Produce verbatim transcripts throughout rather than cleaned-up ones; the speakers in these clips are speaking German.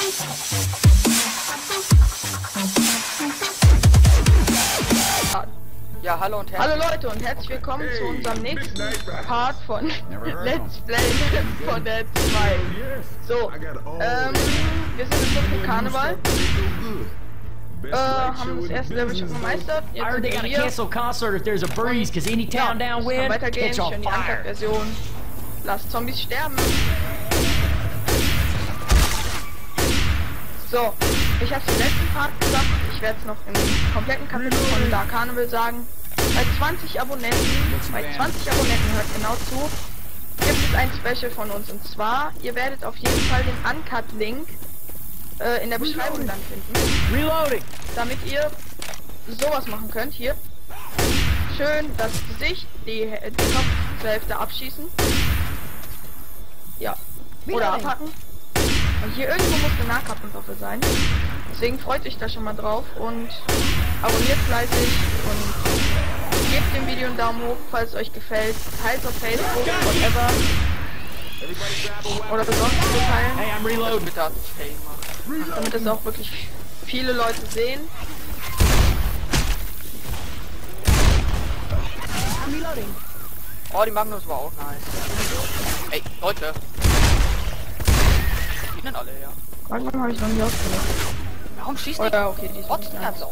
Ja, hallo und herzlich Hallo Leute und herzlich willkommen zu unserem nächsten Part von Let's Play von der zwei. So, ähm, wir sind im dritten Karneval. Äh, haben das erste Level schon gemeistert. I heard they Jetzt got sind a wir cancel concert if there's a breeze, cause any ja, town es kann downwind weitergehen, catch on schön die fire. Uncut-Version. Lasst Zombies sterben. So, ich habe im letzten Part gesagt, ich werde es noch im kompletten Kapitel von Dark Carnival sagen. Bei zwanzig Abonnenten, bei zwanzig Abonnenten, hört genau zu, gibt es ein Special von uns. Und zwar, ihr werdet auf jeden Fall den Uncut-Link äh, in der Beschreibung dann finden. Reloading! Damit ihr sowas machen könnt. Hier. Schön das Gesicht, die, die Kopf zur Hälfte abschießen. Ja. Oder abhacken. Und hier irgendwo muss eine Nahkampfwaffe sein. Deswegen freut euch da schon mal drauf und abonniert fleißig und gebt dem Video einen Daumen hoch, falls es euch gefällt. Teilt auf Facebook, whatever. Oder besorgt zu teilen. Hey, I'm reloading. Damit es auch wirklich viele Leute sehen. Oh, die Magnus war auch nice. Ey, Leute. Die sind alle her. Warum habe ich noch nie ausgemacht? Warum schießt Oh die? ja, okay, die Trotz sind der nice. Sau.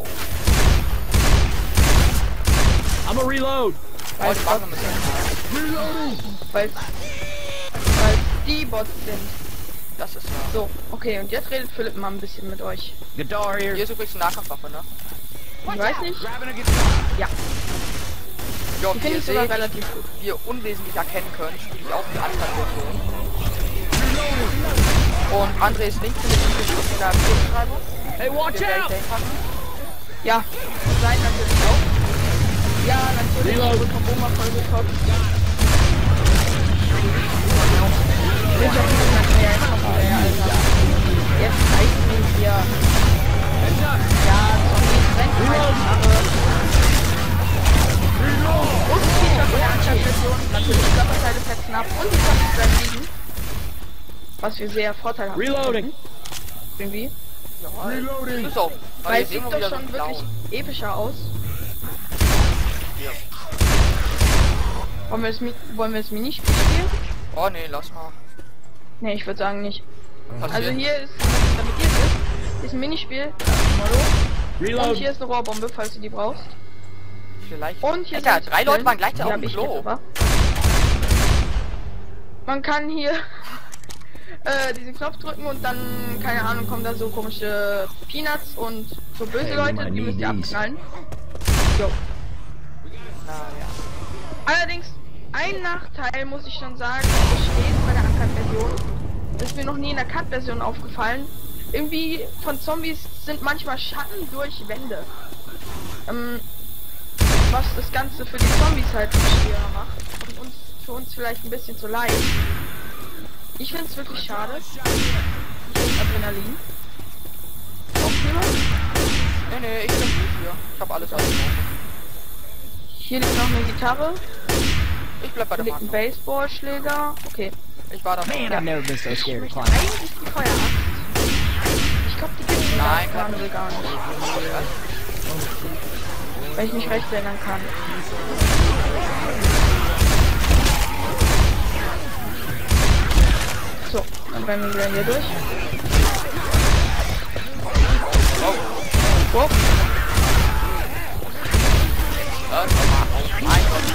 I'm a reload. Oh, die Magnus ist ja Weil weil die Bots sind. Das ist ja. So, okay, und jetzt redet Philipp mal ein bisschen mit euch. Guitar Hier here. ist übrigens eine Nahkampfwaffe, ne? Ich weiß nicht. Grabbing a guitar. Ja, Ja, die wie finde ihr ich sogar seht, relativ gut. wie ihr unwesentlich erkennen könnt, spiele ich auch die Anfang-Version. Und Andres Link findet ihr bestimmt in der Beschreibung. Hey, watch Den werde ich out! dahin packen. Ja, sein natürlich auch. Ja, natürlich. Reload. Wird vom Boomer vollgekopft. Ich hab nicht gesagt, ja, ich hab wieder, ja, Alter. Jetzt reicht mir hier. Ja, Zombies, rennt meine und Feature von der Anschlussversion, natürlich Körperteile fetzen ab und die Zombies bleiben liegen. Was wir sehr vorteilhaft Reloading. finden. Irgendwie. Ja, ist so. Weil Weil es jetzt sieht immer doch wieder schon so wirklich blau. epischer aus. Ja. Wollen wir das, Mi wollen wir das Minispiel spielen? Oh nee, lass mal. Ne, ich würde sagen nicht. Was Also hier? hier ist, damit ihr es wisst, ist ein Minispiel. Und Reload. hier ist eine Rohrbombe, falls du die brauchst. Vielleicht. Und hier Alter, sind drei Leute waren die gleichzeitig auf hab dem ich Klo. jetzt aber. Man kann hier äh, diesen Knopf drücken und dann, keine Ahnung, kommen da so komische Peanuts und so böse Hey, Leute, man die müsst ihr need these. abknallen. Jo. Na ja. Allerdings, ein Nachteil muss ich schon sagen, besteht bei der Uncut-Version. Das ist mir noch nie in der Cut-Version aufgefallen. Irgendwie von Zombies sind manchmal Schatten durch Wände. Ähm, was das Ganze für die Zombies halt schwerer macht. Und uns, für uns vielleicht ein bisschen zu leicht. Ich finde es wirklich schade. Ich bin Adrenalin. Auch jemand? Nee, nee, ich bin gut hier. Ich hab alles alles. Hier liegt noch eine Gitarre. Ich bleib bei Hier der liegt ein Magnus. Baseballschläger. Okay. Ich war da. Man, I've never been so Ich scared of möchte climbing. eigentlich die Feueraxt. Ich glaube, die gibt es Nein, gar nicht. gar nicht. Weil ich mich recht erinnern kann. So, dann werden wir wieder hier durch. Oh. Wow. Ja, mein Gott.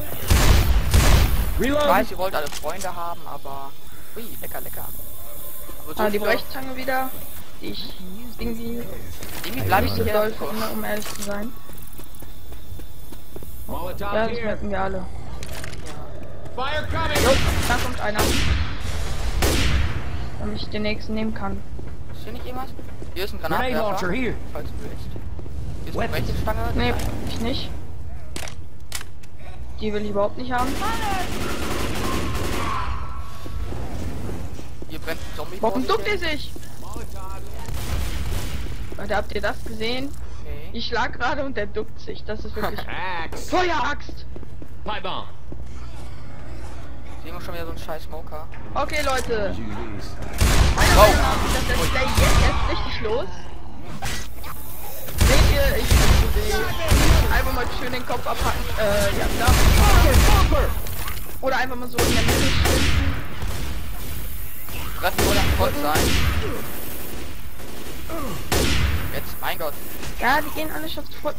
Ich Reload. weiß, ihr wollt alle Freunde haben, aber. Ui, lecker, lecker. Aber so Ah, die viele- Brechzange wieder. Die ich irgendwie Irgendwie bleib ich nicht so hier. doll finde, um ehrlich zu sein. Molotov Ja, das here. merken wir alle. Fire coming. Jo, da kommt einer. Damit ich den nächsten nehmen kann. Ist hier nicht irgendwas? Hier ist ein Grenade launcher Granatwerfer. here. Falls du willst. Hier ist eine Weapons. Brechstange. Nee, ich nicht. Die will ich überhaupt nicht haben. Hier brennt ein Zombie. Warum vor duckt sich ihr hin. sich? Leute, habt ihr das gesehen? Nee. Ich schlag gerade und der duckt sich. Das ist wirklich... Axe. Feueraxt! Pipe bomb. Sehen wir schon wieder so einen scheiß Smoker. Okay, Leute. Use these. Einer Wow. Das ist der jetzt erst richtig los. Seht ihr, ich sehe. Einfach mal schön den Kopf abhacken. Äh, ja, da. Oder einfach mal so in der Mitte schwitzen. Lass wohl am Gott sein. Jetzt, mein Gott. Ja, die gehen alle schon vor.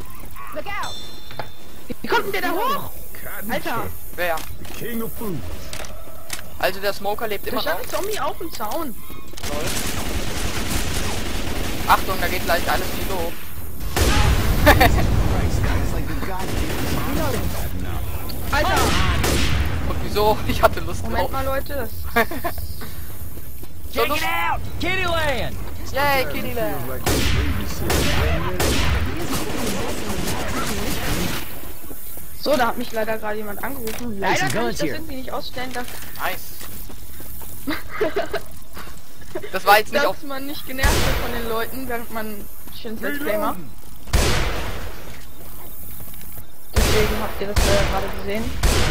Wie kommt denn der da hoch? Alter, Wer? King of food. Also der Smoker lebt da immer stand noch. ein Zombie auf dem Zaun. Lol. Achtung, da geht gleich alles in die Luft. Alter, Und wieso? Ich hatte Lust Moment drauf. mal, Leute. Das So Lust. out! Kittyland! Yay, Kittyland. So, da hat mich leider gerade jemand angerufen. Leider some kann ich guns das here. irgendwie nicht ausstellen, dass, Nice. Das war jetzt nicht auf... dass man nicht genervt wird von den Leuten, während man schönes Let's Play macht. Deswegen habt ihr das äh, gerade gesehen.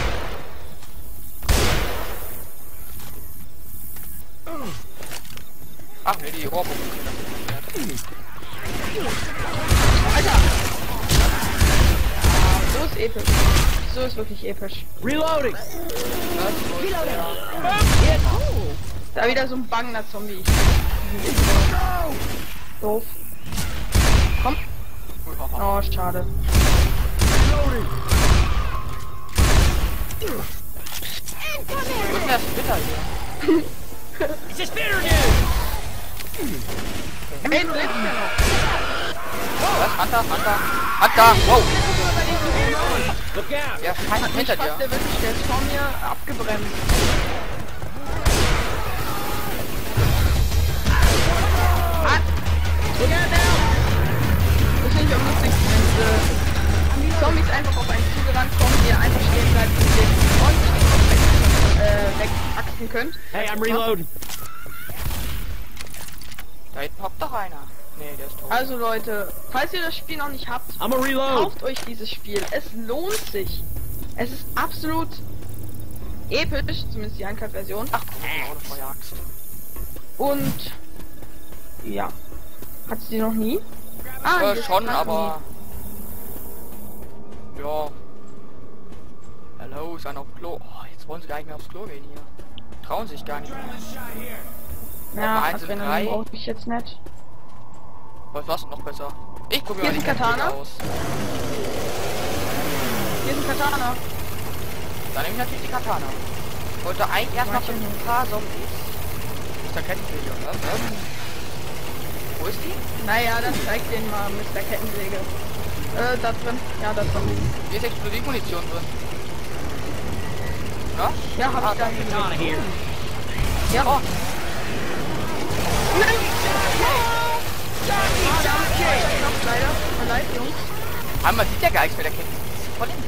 Ach ne, die Rohrbombe. Alter! So ist episch. So ist wirklich episch. Reloading! Da wieder so ein bangender Zombie. Doof. Komm. Oh, schade. Wo ist denn der Splitter hier? It's a spitter dude! Ey, du lebst ja noch. Was? Hunter, Hunter. Hunter, wow. Look out! Der scheint Hat mich hinter fast dir. erwischt, der ist vor mir abgebremst. Ah! Das finde ich am lustigsten, wenn diese Zombies einfach auf einen zugerannt kommen, die ihr einfach stehen bleibt und den Front äh, wegachsen könnt. Hey, I'm reloading. Da hinten hockt doch einer. Nee, der ist tot. Also Leute, falls ihr das Spiel noch nicht habt, I'm a reload. kauft euch dieses Spiel. Es lohnt sich. Es ist absolut episch, zumindest die Uncut-Version. Ach, guck mal, Auto verjagst. Und ja. Hat's die noch nie? Ah, Ja, das schon, kann aber... Ja. Hallo, ist einer auf Klo. Oh, jetzt wollen sie gar nicht mehr aufs Klo gehen hier. Trauen sich gar nicht mehr. nie. Ja, eins und drei. Adrenalin brauche ich jetzt nicht. Was war's noch besser? Ich probiere Hier mal ist die ein Katana. aus. Hier ist ein Katana. Dann nehme ich natürlich die Katana. Ich wollte eigentlich erst noch ein paar Zombies. Mister Kettensäge, oder? Ähm, Wo ist die? Naja, dann zeig den mal, Mister Kettensäge. Äh, da drin. Ja, da drin. Hier ist Explosivmunition drin. Ja? Ja, hab Ah, ich da Katana gesehen. here. Ja. Oh, Nein! Ja, okay. Noch leider. Tut mir leid, Jungs. aber man sieht ja gar nichts mehr, der Kettensäge. Voll links.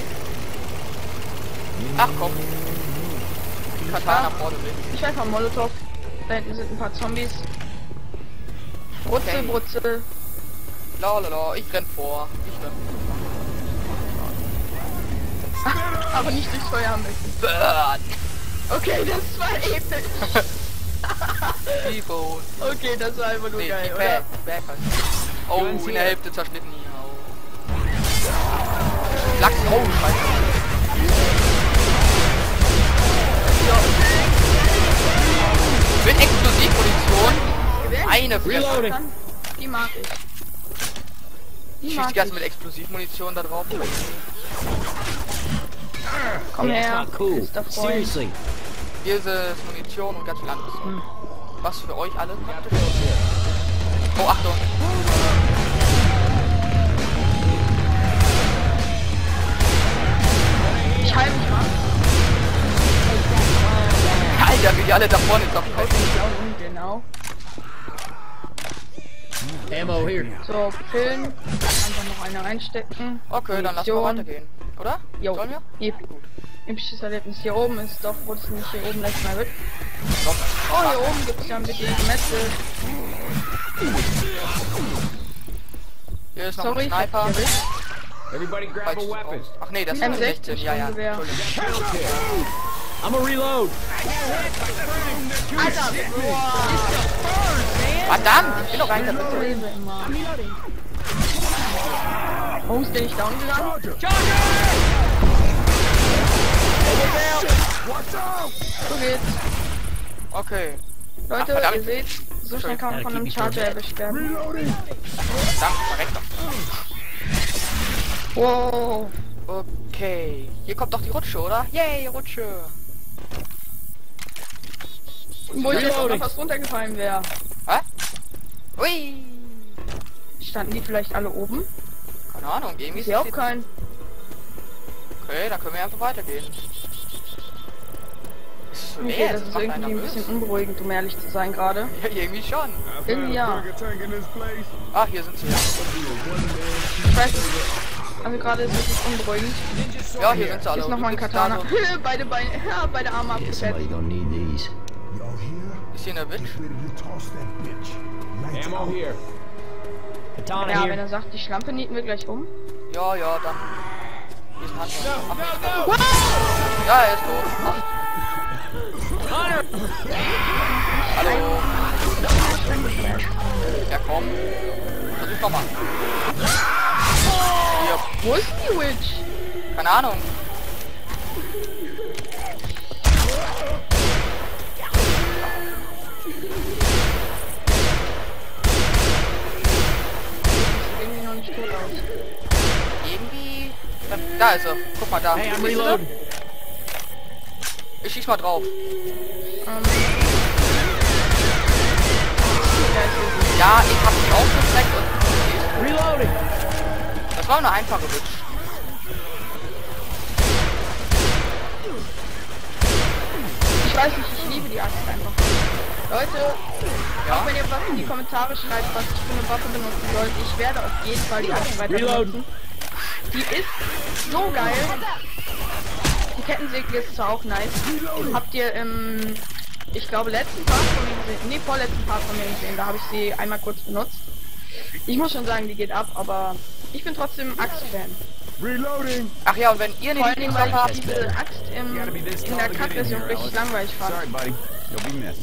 Ach komm. Katana vorne mit. Ich werfe mal Molotov. Da hinten sind ein paar Zombies. Brutzel, Okay. Brutzel. Lalala, ich renn vor. Ich renn Aber nicht durchs Feuer müssen. vor. Burn! Okay, das war episch. T-Bone. Okay, das war einfach nur Nee, geil, die oder? Back, Back heißt es. Oh, in der Hälfte zerschnitten hier. Oh. Lachs, oh, scheiße. Mit Explosivmunition. Eine Fresse. Reloading. Die mag ich. Die Ich mag schieß die ganze ich. mit Explosivmunition da drauf. Komm Yeah, her, it's not cool. ist der Freund. Seriously. Hier ist es Munition und ganz viel anderes. Was für euch alle praktisch. Oh, Achtung. Ich heil mich mal. Alter, wie die alle da vorne sind. Haut mich da unten, genau. Ammo here. So, Pillen. Einfach noch eine einstecken. Okay, dann lass mal Munition. weitergehen. Oder? Jo. Sollen wir? Yep. Episches Erlebnis. Hier oben ist doch, wurde es nicht hier oben letztes Mal mit. Komm. Oh, hier oben gibt es ja ein bisschen Gemetzel. Hier ist noch Sorry, ein ich hab Sniper. dich erwischt. Everybody grab Falls a du weapon. brauchst. Ach nee, das ist M M sechzehn. Ja, ja. Sturmgewehr. Entschuldigung. I'm a reload. Alter, boah. Verdammt, ich bin doch rein. Lebe immer. Warum ist der nicht down gegangen? So geht's. Okay. Leute, Ach, verdammt. ihr seht, so schnell kann man von einem Charger erwischt werden. Verdammt, verreckt doch. Wow. Okay. Hier kommt doch die Rutsche, oder? Yay, Rutsche. Wo ich jetzt auch noch was runtergefallen wäre. Hä? Hui. Standen die vielleicht alle oben? Keine Ahnung, irgendwie Ich ist sehe auch es- keinen. Okay, dann können wir einfach weitergehen. Ist so Okay, leer, das ist macht einen irgendwie ein nervös. bisschen unberuhigend, um ehrlich zu sein gerade. Ja, irgendwie schon. Irgendwie ja. Ah, hier sind sie. Ich weiß es. Also gerade ist es wirklich unberuhigend. Ja, hier sind sie alle. Ist nochmal ein Übrigens Katana. da so- beide Beine, ja, beide Arme Yeah, somebody abgefetzt. gonna need these. Ist hier eine Witch? Ammo here. Katana Ja, wenn here. er sagt, die Schlampe nieten wir gleich um. Ja, ja, dann. Hier ist ein Handschlag. Ach, nicht. Ja, er ist tot. Ach. Hallo. Ja, komm. Versuch nochmal. Hier. Wo ist die Witch? Keine Ahnung. Sieht irgendwie noch nicht tot aus. Irgendwie. Da, da ist er. Guck mal da. Hey, I'm Siehst du sie? reloading. Ich schieß mal drauf. Ähm. Ja, ist hier so. Ja, ich hab sie aufgestreckt und. Reloading. Das war eine einfache Witch. Ich weiß nicht, ich liebe die Axt einfach. Leute, Ja. auch wenn ihr was in die Kommentare schreibt, was ich für eine Waffe benutzen sollte, ich werde auf jeden Fall die Axt weiter Reload. benutzen. Die ist so geil. Die Kettensäge ist zwar auch nice. Habt ihr im, ich glaube, letzten Part von mir gesehen, nee, vorletzten Part von mir gesehen, da habe ich sie einmal kurz benutzt. Ich muss schon sagen, die geht ab, aber ich bin trotzdem Axt-Fan. Ach ja, und wenn ihr eine Vor allem, weil Lieblingswaffe ich habt, diese Axt im, in der Cut-Version richtig langweilig fand. Sorry, buddy. You'll be missed.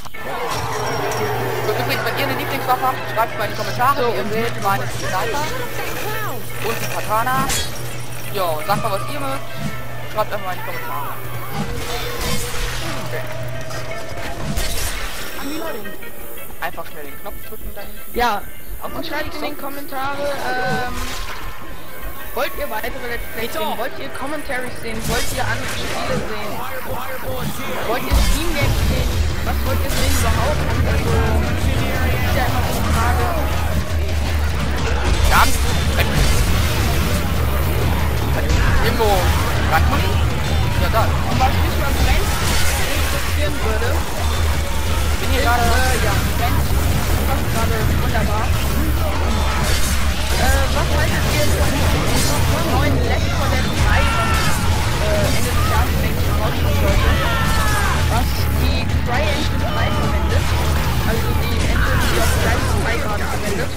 und übrigens, wenn ihr eine Lieblingswaffe habt, schreibt mal in die Kommentare. So, Wie ihr und- seht, meine ist die Sniper und die Katana. Ja, und sagt mal, was ihr mögt. Schreibt einfach mal in die Kommentare. Okay. Einfach schnell den Knopf drücken, dann. Ja, und schreibt in die Kommentare, ähm, wollt ihr weitere Let's Plays sehen? Wollt ihr Commentaries sehen? Wollt ihr andere Spiele sehen? Wollt ihr Steam Games sehen? Was wollt ihr sehen überhaupt? Also, ist ja immer so eine Frage. Ganz. Irgendwo. Rankommen? Ja, da. Und was mich mal brennt, interessieren würde, Bin hier ist, gerade. äh, ja, brennt, das ist gerade wunderbar. Äh, was haltet ihr von dem neuen Let's Play drei, was äh, Ende des Jahres, denke ich, rauskommen sollte, was die Cry-Engine drei verwendet, also die Engine, die auf Crysis drei gerade verwendet.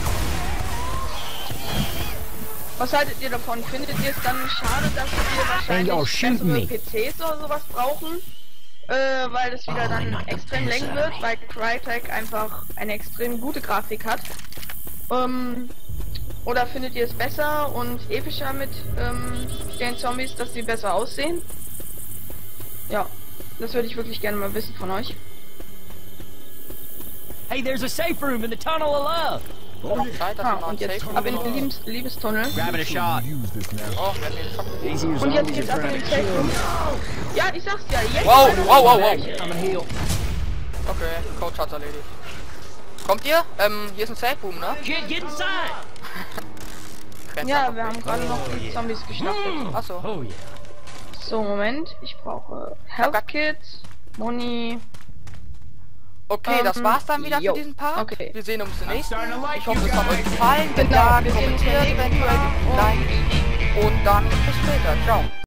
Was haltet ihr davon? Findet ihr es dann schade, dass wir wahrscheinlich y'all shoot me. bessere P Cs oder sowas brauchen? Äh, weil das wieder dann extrem lenken wird, weil Crytek einfach eine extrem gute Grafik hat. Ähm, oder findet ihr es besser und epischer mit ähm, den Zombies, dass sie besser aussehen? Ja, das würde ich wirklich gerne mal wissen von euch. Hey, there's a safe room in the tunnel of love. Zeit, dass Ah, wir mal und jetzt safe ab in den Liebes Liebestunnel. Grabbing a shot. Oh, wir haben den Schock gesehen. Easy as Und long jetzt as geht's you're ab in trying den to Safe Room. Ja, ich sag's ja, jetzt. Wow, wow, wow, wow. I'm a heal. Okay, Coach hat's erledigt. Kommt ihr? Ähm, hier ist ein Safe Room, ne? Get, get inside. Rennt Ja, einfach wir haben weg. gerade noch die Zombies geschlachtet. Achso. Oh yeah. So, Moment. Ich brauche Health Kits, Moni. Okay, das Ähm, war's dann wieder jo. für diesen Part. Okay. Wir sehen uns im nächsten. starting to like Ich you hoffe, es hat euch guys. gefallen. Wenn Genau, ja, wir sehen uns beim kommentiert nächsten eventuell, Mal. like und dann bis später. Ciao.